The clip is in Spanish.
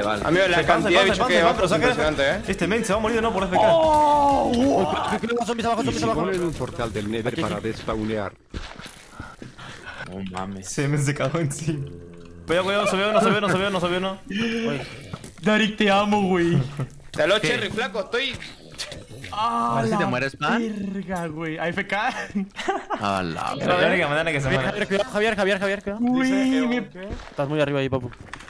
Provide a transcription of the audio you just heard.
vale. Amigo, la cantidad de bichos que llevamos es impresionante, Este main se va a morir de no por FK. Zombies abajo, Y zombies si abajo. ponen un portal del Nether para despawnear. No mames. Se me cagó encima. Cuidado, no se ve uno. Darik, te amo, güey. Salud, Cherry, flaco, estoy. A ver si te mueres, pan. Verga, güey. AFK. A la La única manera que se muera. Javier, cuidado. Uy, Estás muy arriba ahí, papu.